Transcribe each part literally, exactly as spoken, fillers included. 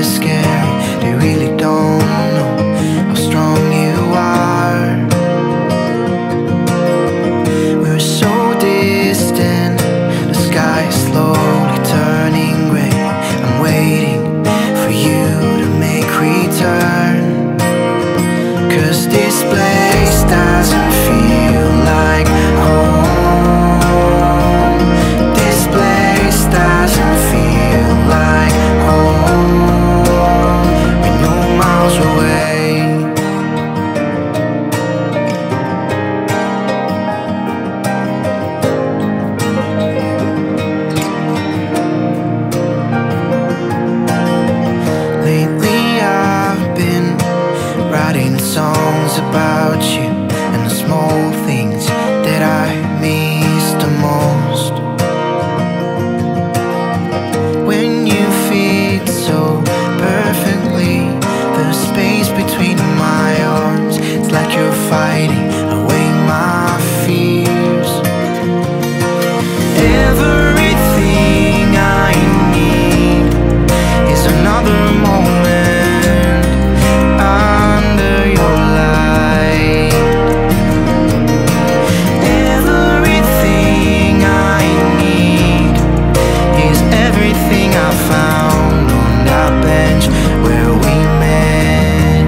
they're scary. They really don't know how strong you are. We're so distant, the sky is slowly turning gray. I'm waiting for you to make return, 'cause this place doesn't feel like home. This place doesn't feel like home. We're no miles away. Lately I've been writing songs about you and the small things that I miss the most. When you fit so perfectly, the space between my arms, it's like you're fighting away my fears. Everything I need is another moment under your light. Everything I need is everything I found on that bench where we met.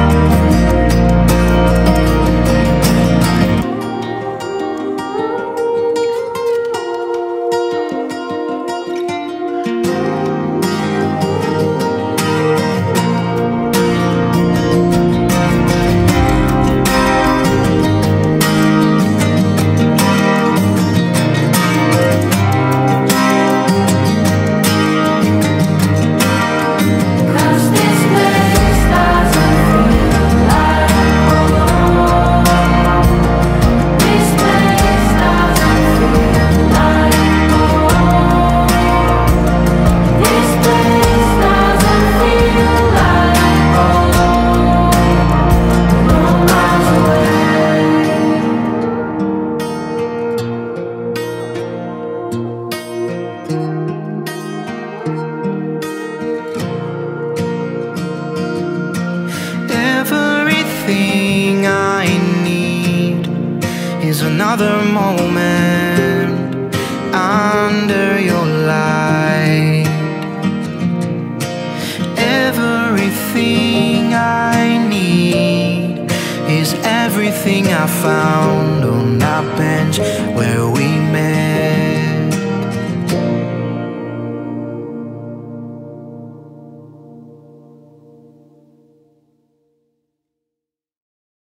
Everything I need is another moment under your light. Everything I need is everything I found on that bench where we met.